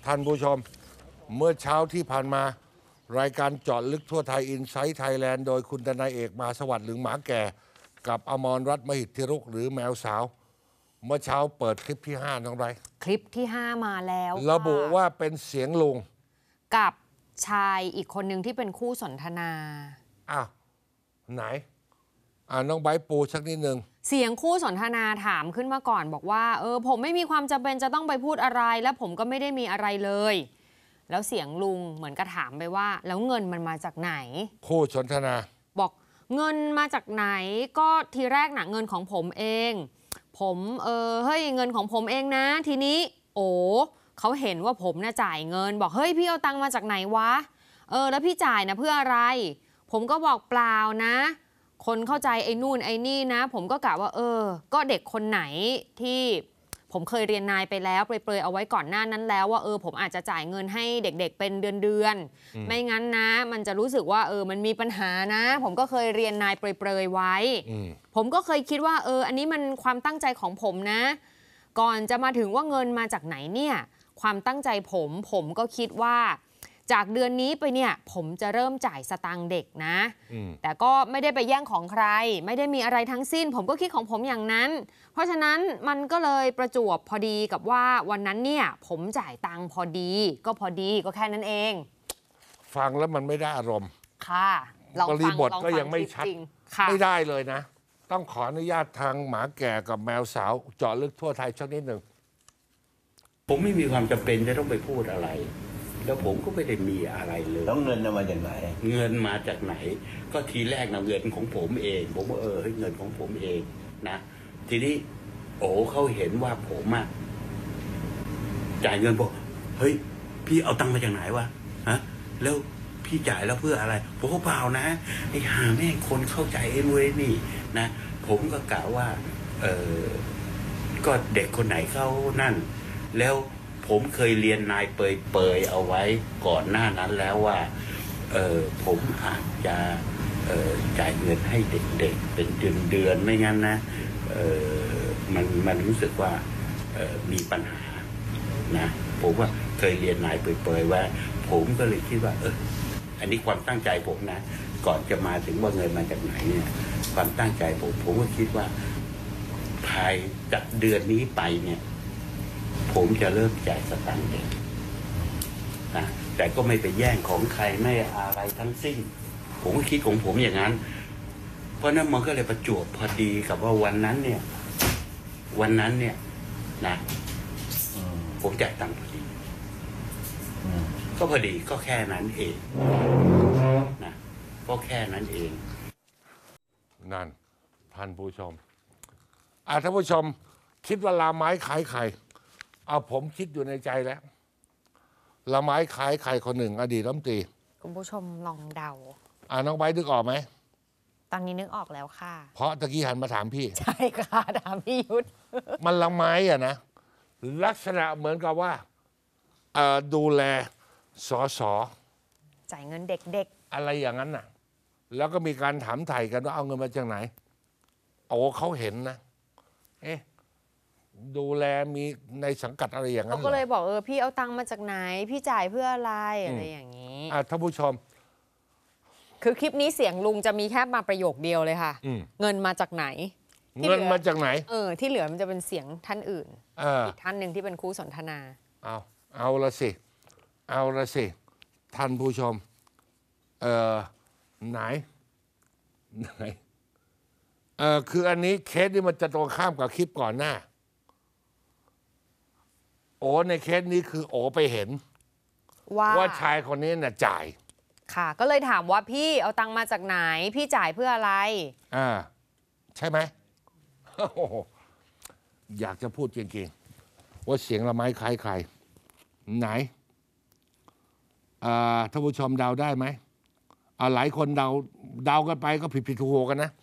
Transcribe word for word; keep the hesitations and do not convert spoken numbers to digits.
ท่านผู้ชมเมื่อเช้าที่ผ่านมารายการเจาะลึกทั่วไทยอินไซต์ไทยแลนด์โดยคุณทนายเอกมาสวัสดิ์หรือหมาแก่กับอมรรัตน์มหิทธิรุกหรือแมวสาวเมื่อเช้าเปิดคลิปที่ห้าน้องไรคลิปที่ห้ามาแล้วระบุว่าเป็นเสียงลุงกับชายอีกคนหนึ่งที่เป็นคู่สนทนาอ้าวไหนอ่าน้องไบร์ทปูสักนิดนึงเสียงคู่สนทนาถามขึ้นมาก่อนบอกว่าเออผมไม่มีความจำเป็นจะต้องไปพูดอะไรและผมก็ไม่ได้มีอะไรเลยแล้วเสียงลุงเหมือนกระถามไปว่าแล้วเงินมันมาจากไหนคู่สนทนาบอกเงินมาจากไหนก็ทีแรกน่ะเงินของผมเองผมเออเฮ้ยเงินของผมเองนะทีนี้โอ้เขาเห็นว่าผมน่ะจ่ายเงินบอกเฮ้ยพี่เอาตังค์มาจากไหนวะเออแล้วพี่จ่ายนะเพื่ออะไรผมก็บอกเปล่านะคนเข้าใจไอ้นู่นไอ้นี่นะผมก็กะว่าเออก็เด็กคนไหนที่ผมเคยเรียนนายไปแล้วเปรยๆเอาไว้ก่อนหน้านั้นแล้วว่าเออผมอาจจะจ่ายเงินให้เด็กๆเป็นเดือนๆไม่งั้นนะมันจะรู้สึกว่าเออมันมีปัญหานะผมก็เคยเรียนนายเปรยๆไว้ผมก็เคยคิดว่าเอออันนี้มันความตั้งใจของผมนะก่อนจะมาถึงว่าเงินมาจากไหนเนี่ยความตั้งใจผมผมก็คิดว่าจากเดือนนี้ไปเนี่ยผมจะเริ่มจ่ายสตางค์เด็กนะแต่ก็ไม่ได้ไปแย่งของใครไม่ได้มีอะไรทั้งสิ้นผมก็คิดของผมอย่างนั้นเพราะฉะนั้นมันก็เลยประจวบพอดีกับว่าวันนั้นเนี่ยผมจ่ายตังค์พอดีก็พอดีก็แค่นั้นเองฟังแล้วมันไม่ได้อารมณ์ค่ะลองฟังบริบทก็ยังไม่ชัดไม่ได้เลยนะต้องขออนุญาตทางหมาแก่กับแมวสาวเจาะลึกทั่วไทยสักนิดหนึ่งผมไม่มีความจำเป็นจะต้องไปพูดอะไรแล้วผมก็ไม่ได้มีอะไรเลยแล้วเงินมาจากไหนเงินมาจากไหนก็ทีแรกนะเงินของผมเองผมว่าเออเงินของผมเองนะทีนี้โอ้เขาเห็นว่าผมอะจ่ายเงินบอกเฮ้ยพี่เอาตังค์มาจากไหนวะฮะแล้วพี่จ่ายแล้วเพื่ออะไรผมก็เปล่านะไอ้หาแม่งคนเข้าใจไอ้เว้ยนี่นะผมก็กล่าวว่าเออก็เด็กคนไหนเขานั่นแล้วผมเคยเรียนนายเปยๆเอาไว้ก่อนหน้านั้นแล้วว่าเออผมอาจจะเออจ่ายเงินให้เด็กๆเป็นเดือนๆไม่งั้นนะเออมันมันรู้สึกว่าเออมีปัญหานะผมว่าเคยเรียนนายเปยๆไว้ผมก็เลยคิดว่าเอออันนี้ความตั้งใจผมนะก่อนจะมาถึงว่าเงินมาจากไหนเนี่ยความตั้งใจผมผมก็คิดว่าภายจากเดือนนี้ไปเนี่ยผมจะเริ่มจ่ายสตางค์เด็กนะแต่ก็ไม่ไปแย่งของใครไม่อะไรทั้งสิ้นผมก็คิดของผมอย่างนั้นเพราะนั้นมันก็เลยประจวบพอดีกับว่าวันนั้นเนี่ยวันนั้นเนี่ยนะผมจ่ายตังค์พอดีก็พอดีก็แค่นั้นเองนะก็แค่นั้นเองนั่นท่านผู้ชมอ่าท่านผู้ชมคิดว่าลาไม้ขายไข่เอาผมคิดอยู่ในใจแล้วละไม้ขายไข่คนหนึ่งอดีตรัฐมนตรีคุณผู้ชมลองเดาอ่าน้องใบนึกออกไหมตอนนี้นึกออกแล้วค่ะเพราะตะกี้หันมาถามพี่ใช่ค่ะถามพี่ยุทธมันละไม้อะนะลักษณะเหมือนกับว่าดูแลสอสอจ่ายเงินเด็กๆอะไรอย่างนั้นน่ะแล้วก็มีการถามไถ่กันว่าเอาเงินมาจากไหนโอ้เขาเห็นนะเอ๊ะดูแลมีในสังกัดอะไรอย่างนั้นเขาก็เลยบอกเออพี่เอาตังค์มาจากไหนพี่จ่ายเพื่ออะไรอะไรอย่างนี้อ่ะท่านผู้ชมคือคลิปนี้เสียงลุงจะมีแค่มาประโยคเดียวเลยค่ะเงินมาจากไหนเงินมาจากไหนเออที่เหลือมันจะเป็นเสียงท่านอื่นอีกท่านหนึ่งที่เป็นคู่สนทนาเอาเอาละสิเอาละสิท่านผู้ชมเออไหนไหนเออคืออันนี้เคสนี้มันจะตรงข้ามกับคลิปก่อนหน้าโอ้ในเคสนี้คือโอ้ไปเห็นว่าว่าชายคนนี้น่ะจ่ายค่ะก็เลยถามว่าพี่เอาตังค์มาจากไหนพี่จ่ายเพื่ออะไรอ่าใช่ไหม อยากจะพูดจริงๆว่าเสียงละไม้คล้ายใครไหนอ่าท่านผู้ชมเดาได้ไหมอ่าหลายคนเดาเดากันไปก็ผิดผิดถูกๆกันนะ